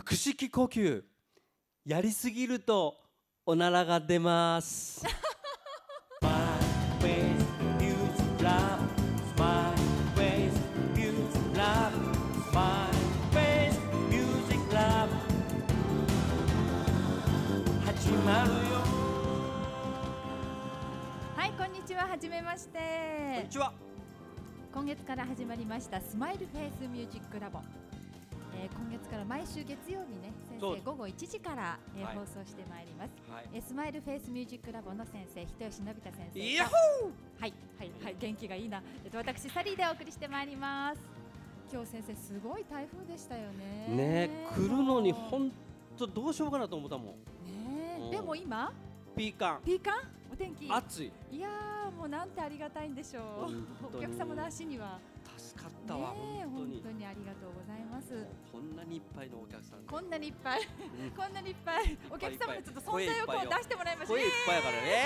腹式呼吸やりすぎるとおならが出ます。始まるよ。 はい、こんにちは。はじめまして。 こんにちは。 今月から始まりましたスマイルフェイスミュージックラボ。今月から毎週月曜日ね、先生午後1時から、放送してまいります。スマイルフェイスミュージックラボの先生、人吉のび太先生。 ヤッホー。 はいはいはい、元気がいいな。私サリーでお送りしてまいります。今日先生すごい台風でしたよね。 ね、来るのに本当どうしようかなと思ったもん。 ね、でも今ピーカンお天気暑い。 いやー、もうなんてありがたいんでしょう。お客様の足には助かったわ、 本当にありがとうございます。 こんなにいっぱいのお客さん、 こんなにいっぱいこんなにいっぱいお客様にちょっと存在をこう出してもらいましょう。 声いっぱいやからね。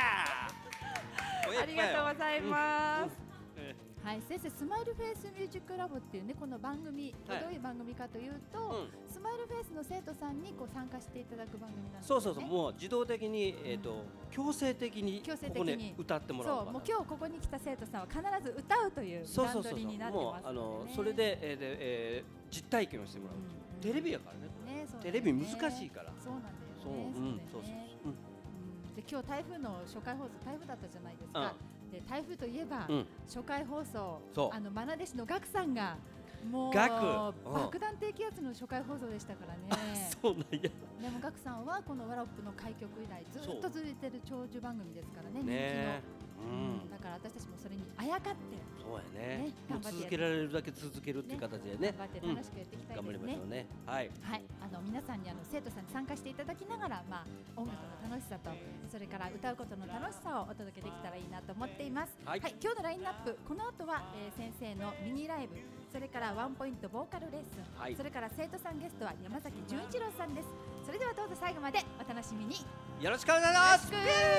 ありがとうございます。はい、先生、スマイルフェイスミュージックラボっていうね、この番組、どういう番組かというと、スマイルフェイスの生徒さんにこう参加していただく番組なんですね。そう、 もう自動的に強制的にここね歌ってもらう。 そう、もう今日ここに来た生徒さんは必ず歌うという段取りになってますのでね。 それで実体験をしてもらう。テレビやからね。テレビ難しいから。 そうなんだよね。で今日台風の初回放送、台風だったじゃないですか。で台風といえば初回放送、愛弟子のガクさんがもう爆弾低気圧の初回放送でしたからね。 そうなんや。 でもガクさんはこのワロップの開局以来ずっと続いてる長寿番組ですからね、人気の。だから私たちもそれにあやかって、 そうやね、続けられるだけ続けるっていう形でね、 頑張って楽しくやっていきたいですね。 頑張りましょうね。はい、 皆さんに生徒さんに参加していただきながら、音楽の楽しさとそれから歌うことの楽しさをお届けできたらいいなと思っています。はい、今日のラインナップ、この後は先生のミニライブ、それからワンポイントボーカルレッスン、それから生徒さんゲストは山崎純一郎さんです。それではどうぞ最後までお楽しみに。 よろしくお願いします。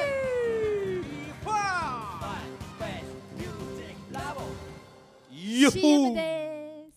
CM です。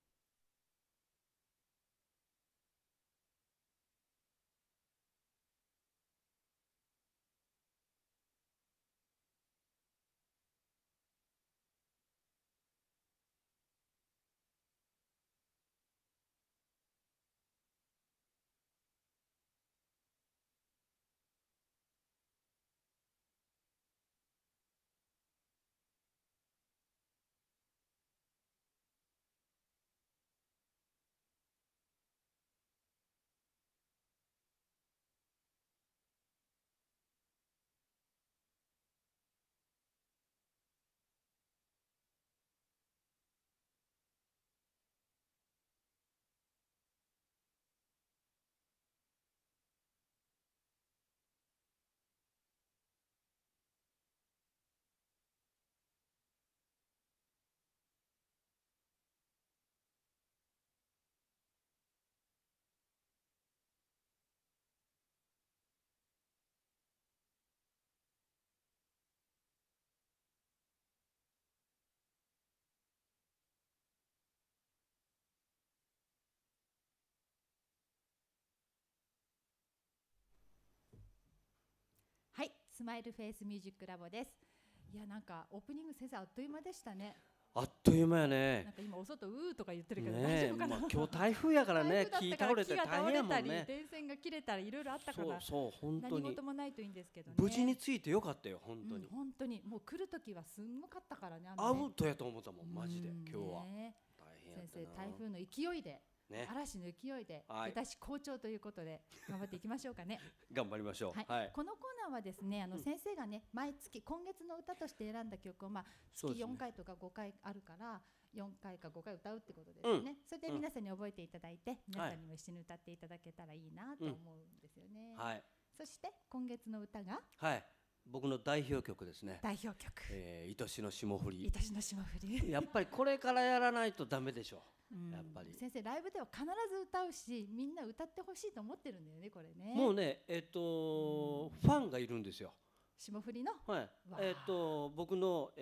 はい、スマイルフェイスミュージックラボです。いや、なんかオープニング先生あっという間でしたね。 あっという間やね。 なんか今お外うーとか言ってるけど大丈夫かな。 今日台風やからね、木倒れて大変やもんね。 電線が切れたりいろいろあったから、 そう本当に何事もないといいんですけどね。 無事についてよかったよ、本当に。 本当にもう来る時はすんごかったからね。 アウトやと思ったもん、マジで今日は。大変やったな。 先生、台風の勢いで。嵐の勢いで出だし好調ということで頑張っていきましょうかね。 頑張りましょう。 このコーナーはですね、先生がね毎月今月の歌として選んだ曲を月4回とか5回あるから4回か5回歌うってことですね。それで皆さんに覚えていただいて、皆さんにも一緒に歌っていただけたらいいなと思うんですよね。そして今月の歌が僕の代表曲ですね。 代表曲、 愛しの霜降り。 愛しの霜降り。 やっぱりこれからやらないとダメでしょ。やっぱり先生ライブでは必ず歌うし、みんな歌ってほしいと思ってるんだよね、これね。 もうね、ファンがいるんですよ。 霜降りの。 僕の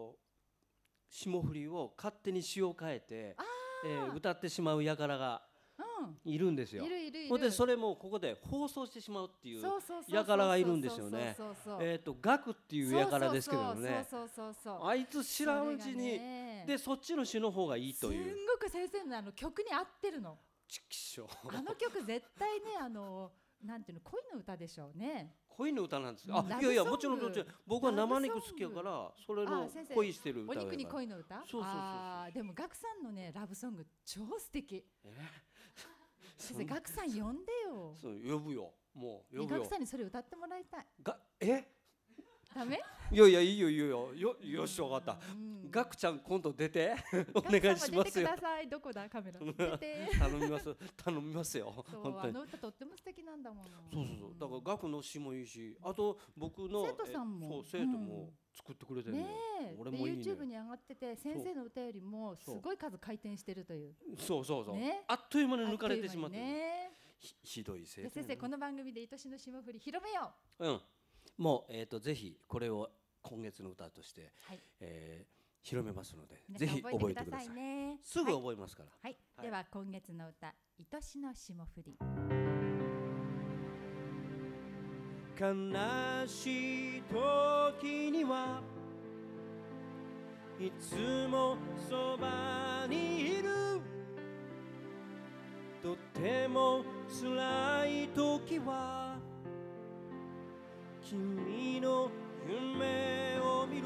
霜降りを勝手に詞を変えて歌ってしまう輩がいるんですよ。 いるほんでそれもここで放送してしまうっていうそうそうそう輩がいるんですよね。ガクっていう輩ですけどね。あいつ知らんうちにでそっちの詩の方がいいという。 すんごく先生の曲に合ってるの。 ちきしょう。 あの曲絶対ねなんていうの恋の歌でしょうね。 恋の歌なんですよ。いやいやもちろん僕は生肉好きやからそれの恋してる歌。 お肉に恋の歌。 そう。 でもガクさんのねラブソング超素敵。先生ガクさん呼んでよ。 そう呼ぶよ。もう呼ぶよ。 ガクさんにそれ歌ってもらいたい。ダメ？ いやいやいいよよしわかった。ガクちゃん今度出てお願いしますよ。 出てください。どこだカメラ。出て。 頼みますよ。 あの歌とっても素敵なんだもん。 そうだからガクの詩もいいし、あと僕の生徒さんも生徒も作ってくれてるの。俺もいいね。 YouTube に上がってて先生の歌よりもすごい数回転してるという。 そう。あっという間に抜かれてしまって。ひどい生徒。 先生この番組で愛しの霜降り広めよう。もうぜひこれを今月の歌として広めますので、ぜひ覚えてください。すぐ覚えますから。 はい。では今月の歌、愛しの霜降り。 悲しい時にはいつもそばにいる。とても辛い時は君の夢を見る。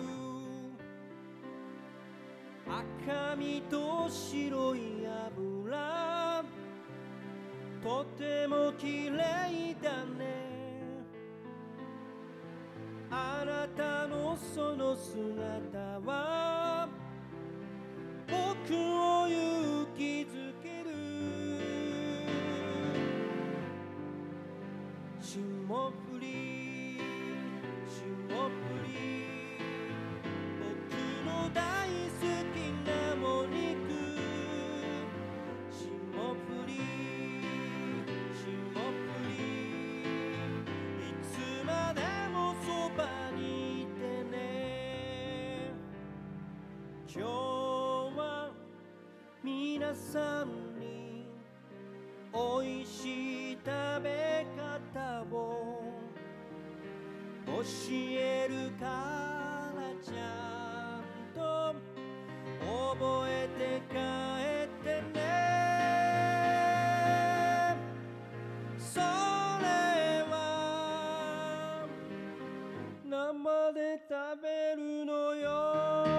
赤身と白い油とても綺麗だね。あなたのその姿は僕を勇気づける。霜降り僕の大好きなお肉。霜降りいつまでもそばにいてね。今日は皆さんにおいしい食べ方を教えるからちゃんと覚えて帰ってね。それは生で食べるのよ。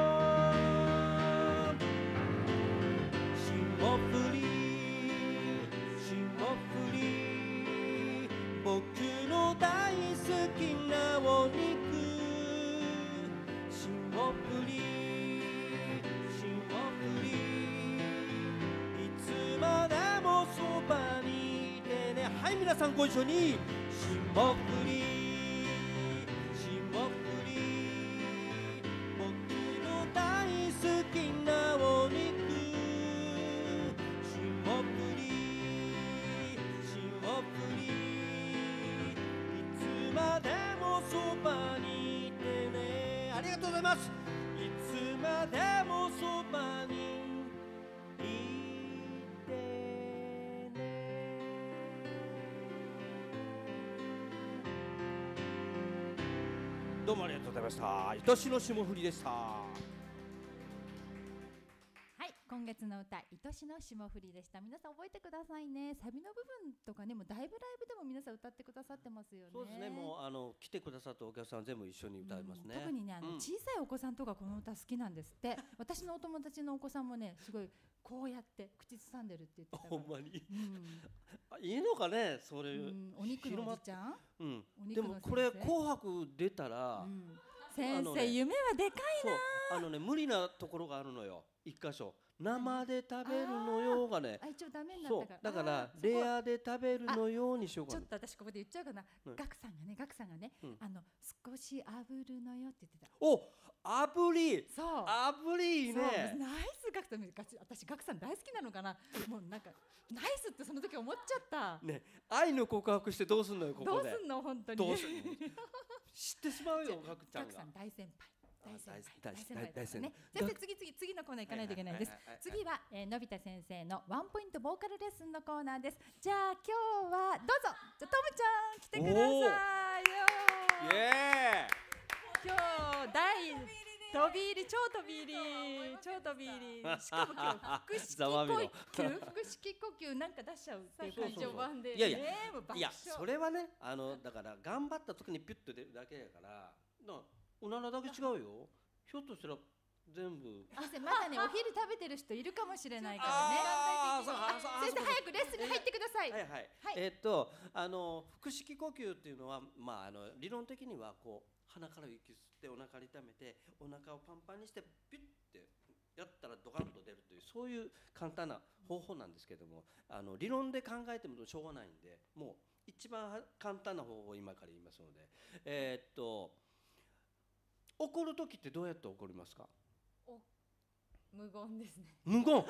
霜降り僕の大好きなお肉。霜降りいつまでもそばにいてね。はい皆さんご一緒に。霜降り僕の大好きなお肉。霜降りいつまでもそばにいてね。ありがとうございます。いつまでもそばにいてね。どうもありがとうございました。愛しの霜降りでした。 今月の歌、愛しの霜降りでした。皆さん覚えてくださいね。サビの部分とかね、もうだいぶライブでも皆さん歌ってくださってますよね。 そうですね。もう来てくださったお客さん全部一緒に歌いますね。 特にね小さいお子さんとかこの歌好きなんですって。私のお友達のお子さんもねすごいこうやって口ずさんでるって言ってたから。 ほんまに。いいのかねそれ。 お肉のおじちゃん。 でもこれ紅白出たら先生夢はでかいな。 無理なところがあるのよ。一箇所。生で食べるのよがね。 一応ダメになったから。 だからレアで食べるのようにしようかな。 ちょっと私ここで言っちゃうかな。ガクさんがね少し炙るのよって言ってた。 お、炙り。 そう。 炙りいいね。 ナイスガクさん。私ガクさん大好きなのかな。もうなんかナイスってその時思っちゃった。 ね、愛の告白してどうすんのよここで。 どうすんの本当に。 知ってしまうよガクちゃんが。 ガクさん大先輩。 大先輩大先輩ですね。先生、次のコーナー行かないといけないです。次はのび太先生のワンポイントボーカルレッスンのコーナーです。じゃあ今日はどうぞ。じゃあトムちゃん来てくださいよ。 イエ今日飛び入り超飛び入りしかも今日腹式呼吸なんか出しちゃうっていう感じ。序盤でいやそれはねだから頑張った時にピュッと出るだけやからおならだけ違うよ。ひょっとしたら全部先生まだねお昼食べてる人いるかもしれないからね。先生早くレッスンに入ってください。 腹式呼吸っていうのは理論的にはこう鼻から息吸ってお腹に溜めてお腹をパンパンにしてピュッてやったらドカンと出るというそういう簡単な方法なんですけども理論で考えてもしょうがないんでもう一番簡単な方法を今から言いますので怒る時ってどうやって怒りますか？ 無言ですね。 無言こ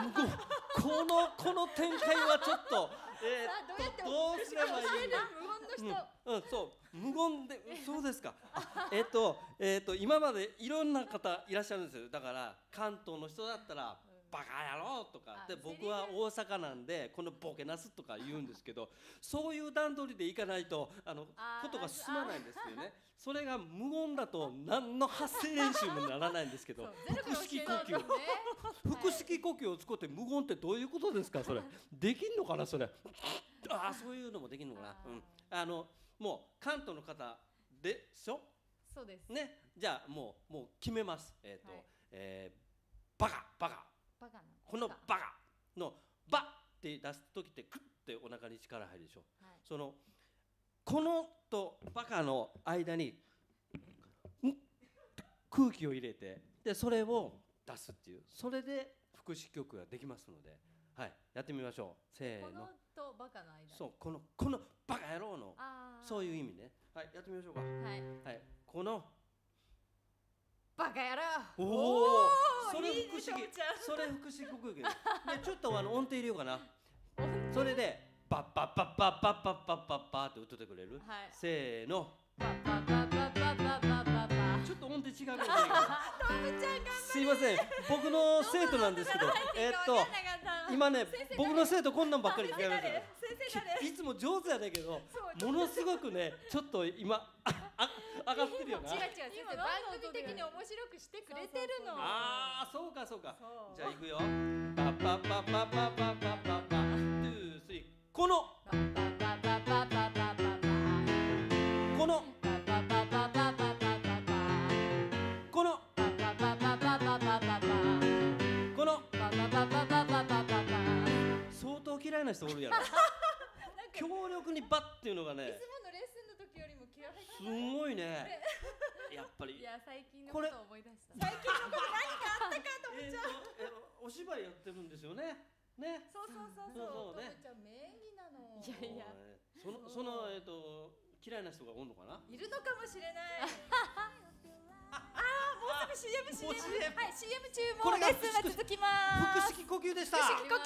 の展開はちょっとどうすればいいの？そう無言でそうですか。今までいろんな方いらっしゃるんですよ。だから関東の人だったらバカ野郎とかで僕は大阪なんでこのボケなすとか言うんですけどそういう段取りでいかないとことが進まないんですよね。それが無言だと何の発声練習にもならないんですけど腹式呼吸を使って無言ってどういうことですか？それできんのかな？それそういうのもできんのかな？もう関東の方でしょ？ そうですね。じゃあもう決めます。バカこのバカのバって出す時ってクッてお腹に力入るでしょ。このとバカの間に空気を入れてでそれを出すっていうそれで腹式呼吸ができますので、やってみましょう。せーの。 このとバカの間。 そうこのバカ野郎のそういう意味ね。やってみましょうか。このバカ野郎。 それ腹式呼吸でちょっと音程入れようかな。それでバッバッバッバッバッバッバッバッバッって歌ってくれる？せーの。ちょっと音程違うかもしれないけど。すいません僕の生徒なんですけど今ね僕の生徒こんなんばっかり聞かれてる。いつも上手やねんけどものすごくねちょっと今上がってるよな。 違う先生番組的に面白くしてくれてるの。 そうかじゃあいくよ。パパパパパパパパパ2 3この相当嫌いな人おるやろ。強力にバッっていうのがね。 いつものレッスンの時よりも気合入ってすごいね。やっぱり。 いや最近のことを思い出した。 最近のこと何かあったかと思っちゃう。 お芝居やってるんですよね。ね。 そうね。 ちゃん名義なの。 いやその嫌いな人がおんのかな。 いるのかもしれない。もうすぐ CM はい CM 中もレッスンが続きます。 腹式呼吸でした。 腹式呼吸。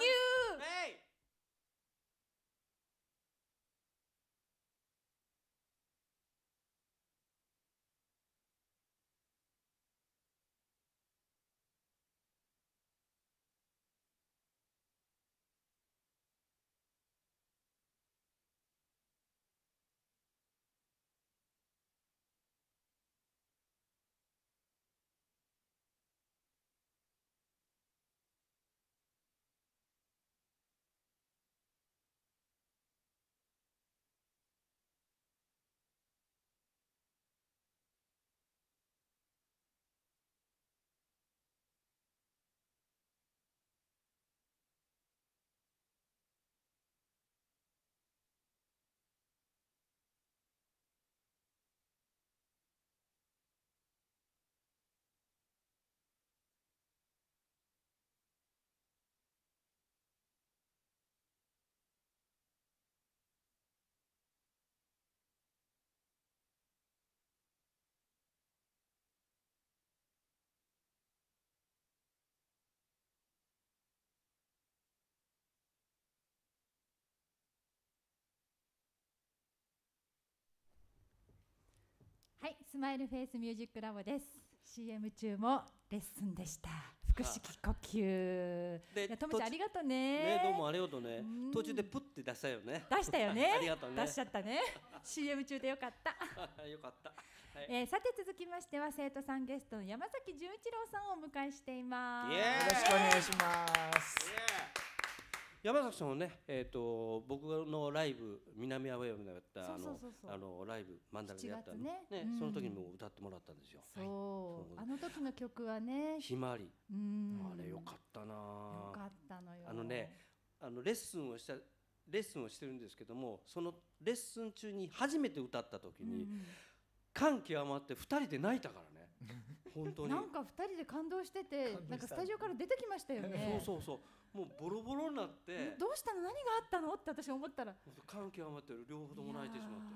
はい、スマイルフェイスミュージックラボです。 CM 中もレッスンでした。腹式呼吸。いや、ともちゃんありがとうね。 どうもありがとうね。途中でプッて出したよね。 出したよね。 ありがとうね。 出しちゃったね。CM 中でよかった。 よかった。 さて続きましては生徒さんゲストの山崎純一郎さんをお迎えしています。 よろしくお願いします。 山崎さんはね、僕のライブ南アウェーでやったライブマンダラでやったね、その時にも歌ってもらったんですよ。 そう、あの時の曲はね、 ひまわり、あれよかったな。 よかったのよ。 レッスンをしてるんですけども、そのレッスン中に初めて歌った時に感極まって2人で泣いたからね。本当になんか2人で感動してて、なんかスタジオから出てきましたよね。 そうもうボロボロになって、 どうしたの、何があったのって私思ったら、 感極まってる、両方とも泣いてしまって、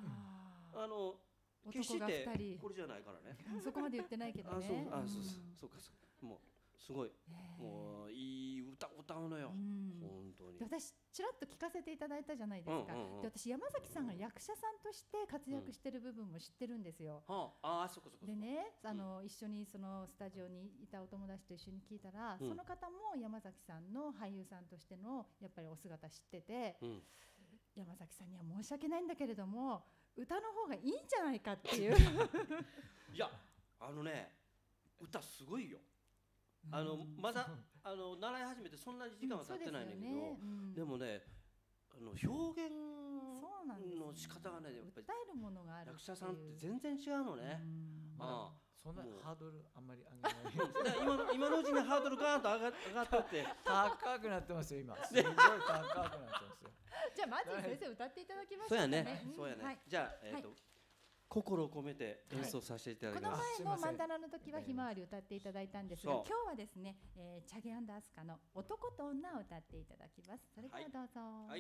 決し男がて 2人これじゃないからね。 そこまで言ってないけどね。 そうか、もうすごい、もういい歌歌うのよ、本当に。 私ちらっと聞かせていただいたじゃないですか。で、私山崎さんが役者さんとして活躍してる部分も知ってるんですよ。でね、一緒にそのスタジオにいたお友達と一緒に聞いたら、その方も山崎さんの俳優さんとしてのやっぱりお姿知ってて、山崎さんには申し訳ないんだけれども歌の方がいいんじゃないかっていう。 いや、歌すごいよ。まだ習い始めてそんなに時間は経ってないんだけど、でもね、表現の仕方がね、やっぱり歌えるものがある。 役者さんって全然違うのね。 そんなハードルあんまり上げない。 今のうちにハードルガーンと上がってって高くなってますよ今。すごい高くなってますよ。 じゃあまず先生歌っていただきましょう。 そうやね。じゃあ心を込めて演奏させていただきます。 この前のマンダラの時はひまわり歌っていただいたんですが、今日はですね、チャゲ&アスカの男と女を歌っていただきます。それではどうぞ。はい。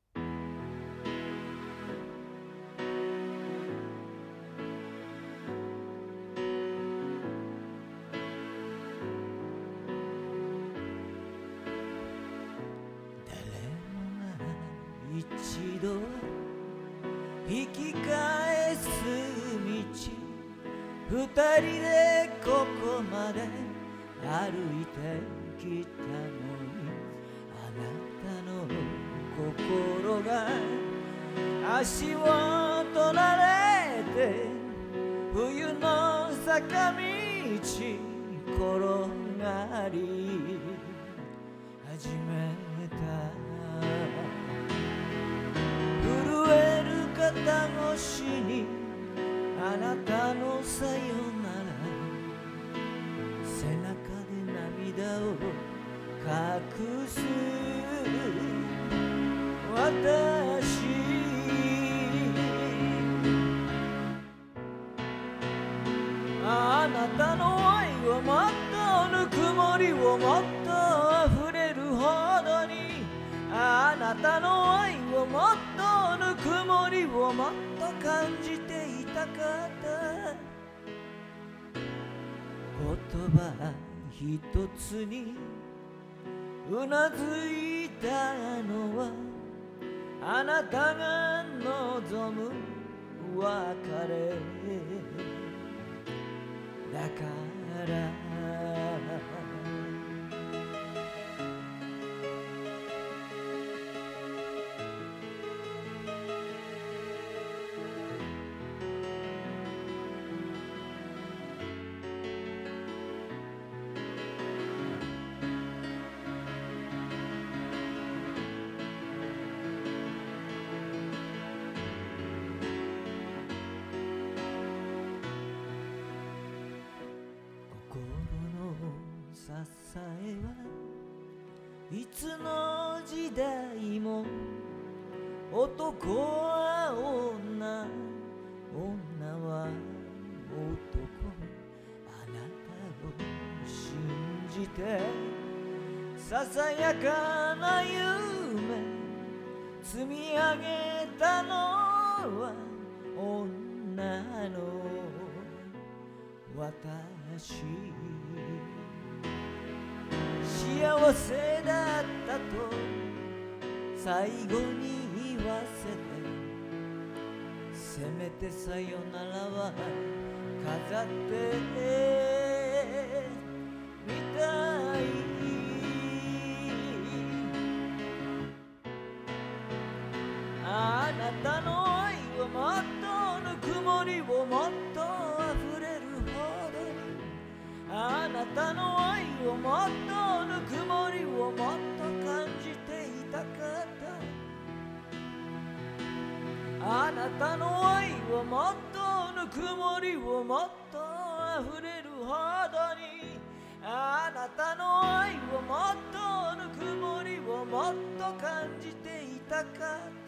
一度引き返す道、二人でここまで歩いてきたのに、あなたの心が足を取られて冬の坂道転がり始めた。震える肩越しにあなたのさよなら、背中で涙を隠す私、あなたの愛をもっとぬくもりをもっと溢れるほどに、あなたの愛をもっとぬくもりをもっと感じていたかった。言葉一つにうなずいたのは、あなたが望む別れだから。支えはいつの時代も男は女、女は男、あなたを信じてささやかな夢積み上げたのは女の私、幸せだったと最後に言わせて、せめてさよならは飾ってたの愛はもっとぬくもりをもっと溢れるほどにあなたの愛をもっとぬくもりをもっと感じていたかったあなたの愛をもっとぬくもりをもっと溢れるほどにあなたの愛をもっとぬくもりをもっと感じていたかった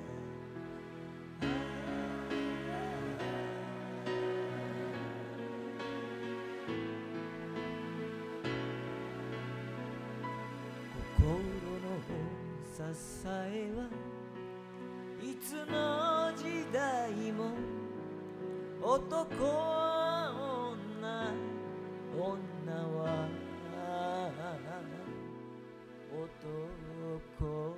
心の支えはいつの時代も男は女女は男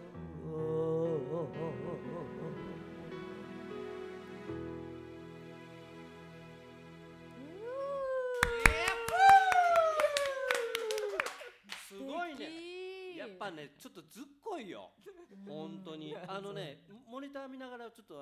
すごいね。やっぱね、ちょっとずっこいよ。本当に。モニター見ながらちょっと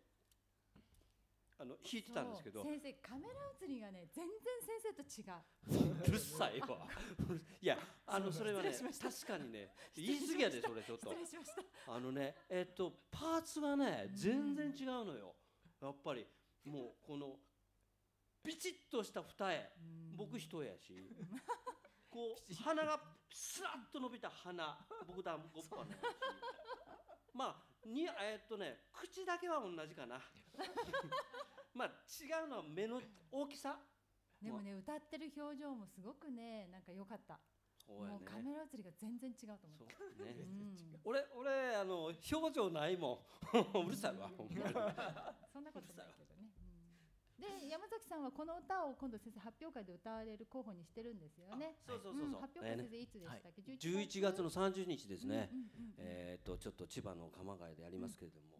弾いてたんですけど。 先生カメラ映りがね全然先生と違う。 うるさいわ。いや、それはね、確かにね、言い過ぎやで、それちょっと。 失礼しました。 パーツがね、全然違うのよ。やっぱり、もう、この、ビチッとした二重、僕一重やし、こう、鼻がスラッと伸びた鼻、僕だ、ごっぱね。まあ、口だけは同じかな。まあ、違うのは目の大きさ。 でもね、歌ってる表情もすごくね、なんか良かった。 そうやね、 もうカメラ映りが全然違うと思った。 そうね。俺表情ないもん。うるさいわ。 そんなことないけどね。で、山崎さんはこの歌を今度先生発表会で歌われる候補にしてるんですよね。 そう。 発表会先生いつでしたっけ ？11月の30日ですね。ちょっと千葉の鎌ヶ谷でやりますけれども、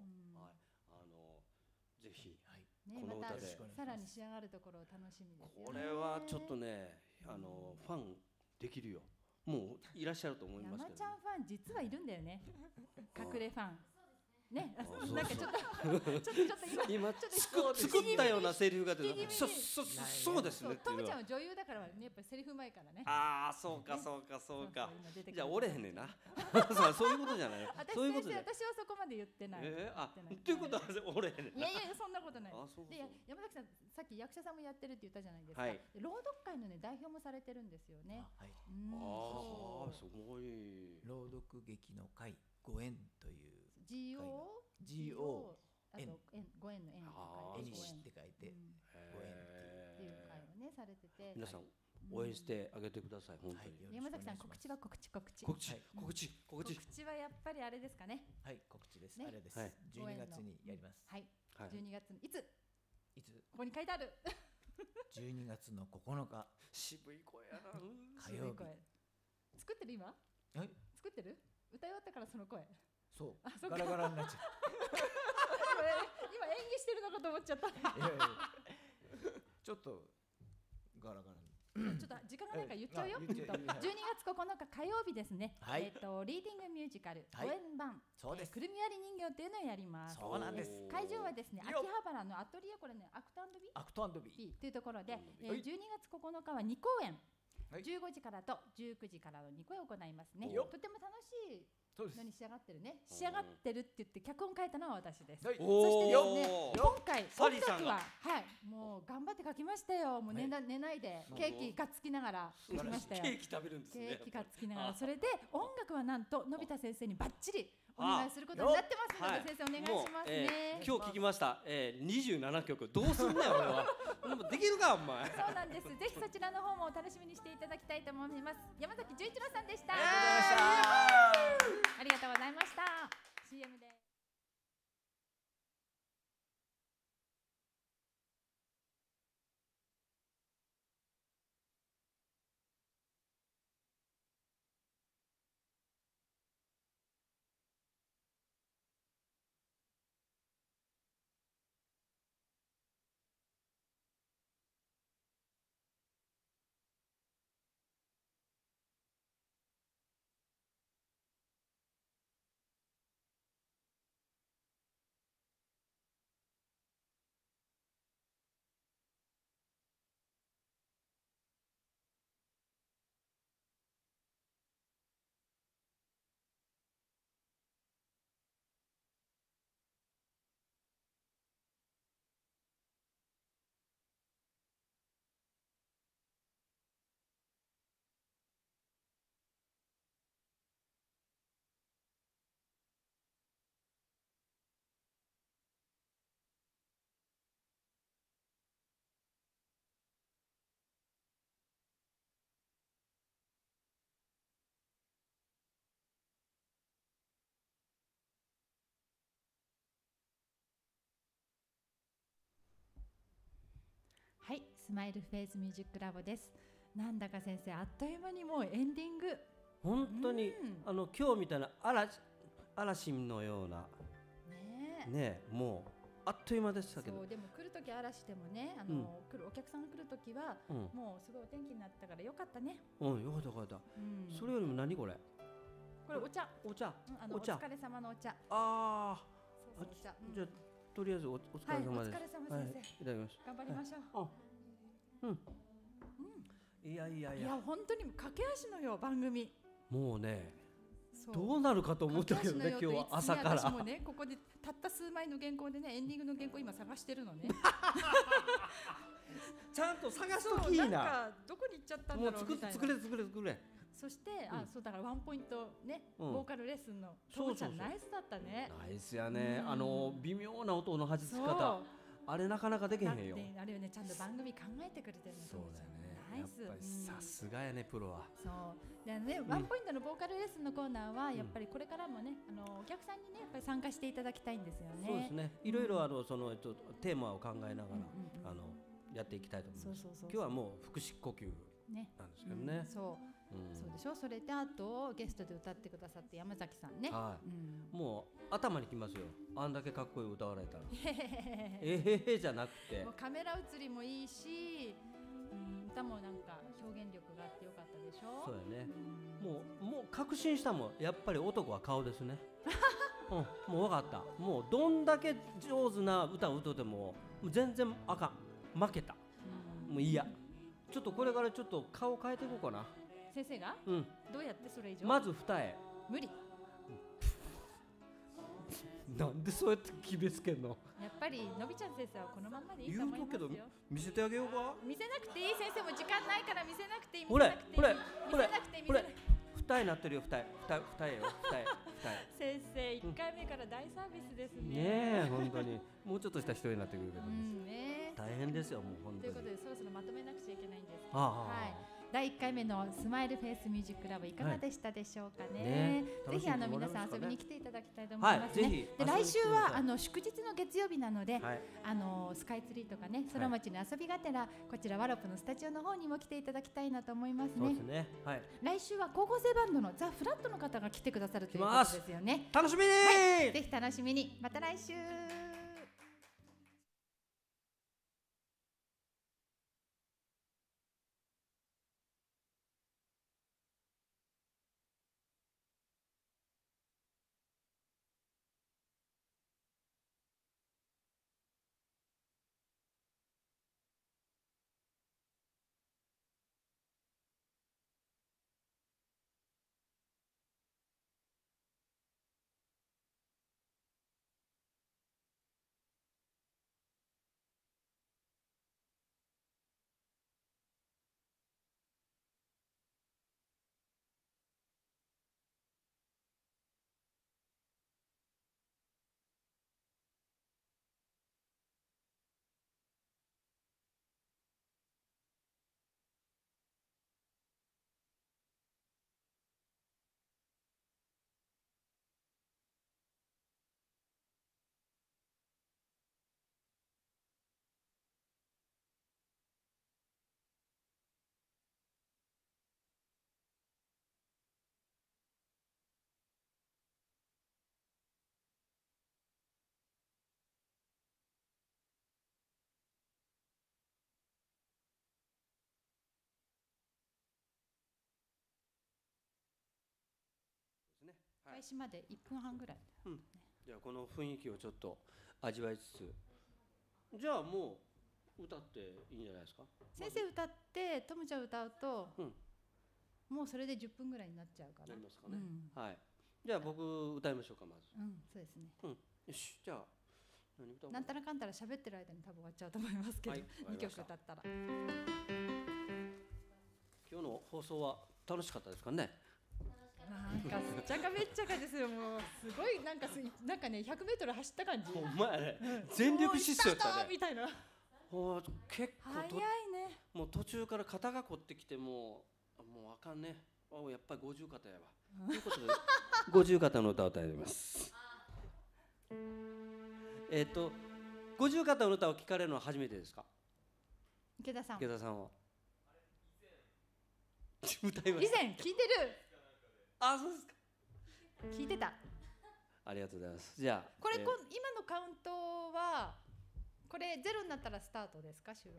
ぜひこの歌でさらに仕上がるところを楽しみです。 これはちょっとね、ファンできるよ。もういらっしゃると思いますけど。 山ちゃんファン実はいるんだよね。隠れファン。ね、なんかちょっと今作ったようなセリフが出て、そうですね。 トムちゃんは女優だからね、やっぱりセリフ前からね。 ああ、そうか。じゃあ俺へんねんな。そういうことじゃない。 私はそこまで言ってない。 ということは俺へんねん。 いやそんなことない。で、山崎さんさっき役者さんもやってるって言ったじゃないですか。朗読会のね代表もされてるんですよね。 はい。 ああ、すごい。 朗読劇の会ご縁という。 GO あとご縁の縁絵にして書いてご縁っていう会をねされてて、 皆さん応援してあげてください。本当に。 山崎さん告知は告知はやっぱりあれですかね。 はい、告知です。あれです。12月にやります。 はい。12月いつここに書いてある。 12月の9日。 渋い声やな。 火曜日。 作ってる今？ はい。 作ってる？歌い終わったからその声。 そう。ガラガラになっちゃう。 今演技してるのかと思っちゃった。 ちょっとガラガラに。 ちょっと時間がないから言っちゃうよ。12月9日火曜日ですね。リーディングミュージカルご縁版くるみ割り人形っていうのをやります。 そうなんです。 会場はですね、秋葉原のアトリエ、これねアクト&ビっていうところで、12月9日は2公演、15時からと19時からの2公演を行いますね。とても楽しいのに仕上がってるね。仕上がってるって言って脚本書いたのは私です。そしてですね、今回音楽はもう頑張って書きましたよ。もう寝ないでケーキがっつきながら書きましたよ。 ケーキ食べるんですね。 ケーキがっつきながら、それで音楽はなんとのび太先生にバッチリお願いすることになってますので、先生お願いしますね。 今日聞きました。27曲どうすんねん俺は。でもできるかお前。 そうなんです。ぜひそちらの方もお楽しみにしていただきたいと思います。山崎純一郎さんでした。ありがとうございました。CM で。 はい、スマイルフェイスミュージックラボです。なんだか先生、あっという間にもうエンディング。 本当に今日みたいな嵐のようなね、もうあっという間でしたけど。 そう、でも来る時嵐でもね、来るお客さんが来る時は、もうすごいお天気になったからよかったね。 よかったよかった。それよりも何これ？ これお茶。 お茶。 お疲れ様のお茶。 ああ。 そうお茶。 じゃあとりあえずお疲れ様です。 お疲れ様先生。 いただきます。 頑張りましょう。 いや本当に駆け足のよ番組。 もうね、どうなるかと思ったけどね、今日は朝から。 私もね、ここでたった数枚の原稿でね、エンディングの原稿今探してるのね。 ちゃんと探しときいいな。 なんかどこに行っちゃったんだろうみたいな。 作れ。 そしてそうだからワンポイントね、ボーカルレッスンのトムちゃんナイスだったね。 ナイスやね。微妙な音の弾き方、あれなかなかできへんよ。 あれよね、ちゃんと番組考えてくれてるの。 そうだよね。やっぱりさすがやね、プロは。 そうでね、ワンポイントのボーカルレッスンのコーナーはやっぱりこれからもね、お客さんにねやっぱり参加していただきたいんですよね。 そうですね。いろいろそのテーマを考えながらやっていきたいと思います。今日はもう腹式呼吸なんですけどね。 そうでしょ。それであとゲストで歌ってくださって山崎さんね。 もう頭にきますよ。あんだけかっこいい歌われたら。えへじゃなくて。 カメラ映りもいいし、歌もなんか表現力があってよかったでしょ。 そうやね。もう確信したもん。やっぱり男は顔ですね。もう分かった。もうどんだけ上手な歌を歌っても全然あかん。負けた。もういいや。ちょっとこれからちょっと顔変えていこうかな。 先生が？どうやってそれ以上？ まず二重。 無理。 なんでそうやって決めつけんの？ やっぱりのびちゃん先生はこのままでいいと思いますよ。 言うとけど見せてあげようか？ 見せなくていい、先生も時間ないから見せなくていい。 ほれ二重になってるよ。二重よ。先生 1回目から大サービスですね。 ねえ、本当にもうちょっとした人になってくるけど大変ですよ、もう本当に。 ということでそろそろまとめなくちゃいけないんですけど、第1回目のスマイルフェイスミュージックラボいかがでしたでしょうかね。ぜひ皆さん遊びに来ていただきたいと思いますね。で来週は祝日の月曜日なので、スカイツリーとかね、空町に遊びがてらこちらワロップのスタジオの方にも来ていただきたいなと思いますね。 そうですね。 来週は高校生バンドのザ・フラットの方が来てくださるということですよね。 楽しみに。 ぜひ楽しみに。また来週。開始まで1分半ぐらい。 じゃあこの雰囲気をちょっと味わいつつ、じゃあもう歌っていいんじゃないですか。 先生歌ってトムちゃん歌うと、もうそれで10分ぐらいになっちゃうから。 なりますかね。はい。じゃあ僕歌いましょうか、まず。 そうですね。 よし、じゃあ何歌おう。 なんたらかんたら喋ってる間に多分終わっちゃうと思いますけど、2曲歌ったら。 今日の放送は楽しかったですかね。 なんかすっちゃかめっちゃかですよ。もうすごいなんかね100メートル走った感じ。 お前ね、全力疾走やったね。 みたいな。 結構早いね。 もう途中から肩が凝ってきてもうあかんね。やっぱり50肩やわ。ということで50肩の歌を歌います。50肩の歌を聞かれるのは初めてですか。 池田さん。 池田さんは歌いま以した。 前聞いてる。 あ、そうですか。 聞いてた。 ありがとうございます。じゃあこれ、今のカウントはこれゼロになったらスタートですか、収録。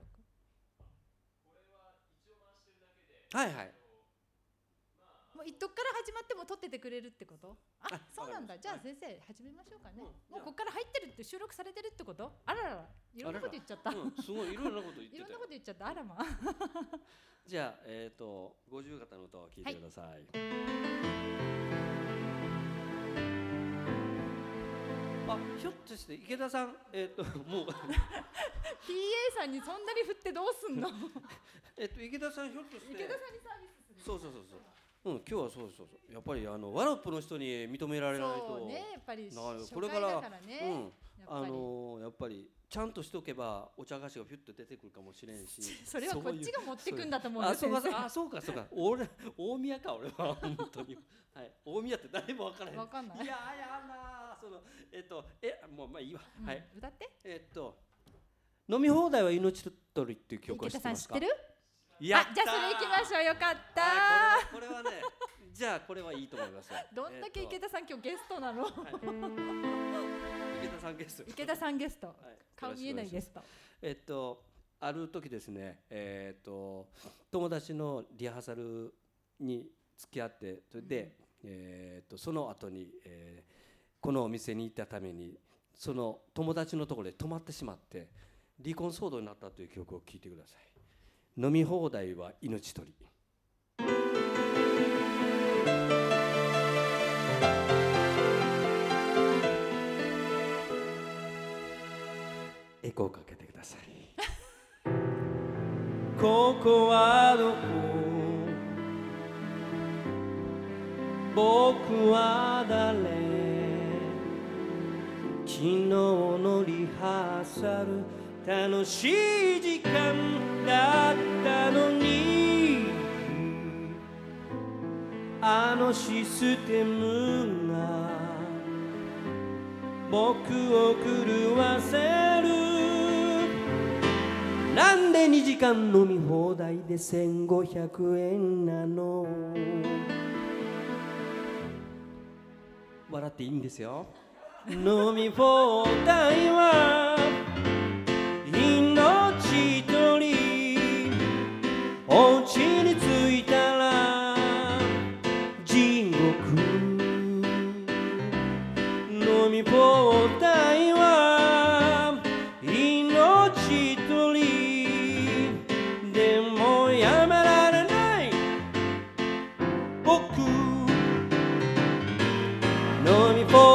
はいはい。 もうどっから始まっても撮っててくれるってこと？あ、 あそうなんだ。 わかりましたじゃあ先生始めましょうかね。 うんもうここから入ってるって収録されてるってこと？あららら、いろんなこと言っちゃった。 うん、すごいいろんなこと言っていろんなたよこと言っちゃった。あらま。 じゃあ五十肩の歌を聞いてください。あ、ひょっとして池田さんもう PA さんにそんなに振ってどうすんの？ 池田さんひょっとして池田さんにサービスする。 そう。うん、今日はそう。やっぱりワロップの人に認められないと。 そうね、やっぱりなる初これから回だからね。 やっぱりちゃんとしとけばお茶菓子がピュッと出てくるかもしれんし。 それはこっちが持ってくんだと思うんあ、 ですよ。 そうか。俺大宮か俺は本当に。はい、大宮って誰もわからへん。 わかんない。 いやなそのもうまあいいわ。はい。 歌って。 飲み放題は命取りっていう曲を知池田ってますか？ さん知ってる？ やったー。 じゃあそれ行きましょう。よかったはいこれはね、じゃあこれはいいと思いますよ。 どんだけ池田さん今日ゲストなの？ 池田さんゲスト。 池田さんゲスト。 はい顔見えないゲスト。 ある時ですね、友達のリハーサルに付き合ってそれで、その後に、このお店に行ったためにその友達のところで泊まってしまって離婚騒動になったという曲を聴いてください。飲み放題は命取り。エコーかけてください。ここはどこ？僕は誰？昨日のリハーサル楽しい時間だったのに、あのシステムが僕を狂わせる。なんで2時間飲み放題で1500円なの？笑っていいんですよ。飲み放題は命取り。お家に着いたら地獄。飲み放題は命取り。でもやめられない僕。飲み放